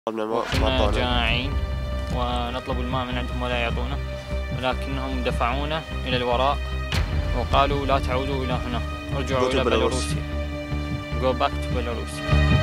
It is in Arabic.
وكنا جائعين ونطلب الماء من عندهم ولا يعطونا، ولكنهم دفعونا إلى الوراء وقالوا لا تعودوا إلى هنا، ارجعوا إلى بيلاروسيا. Go back to Belarus.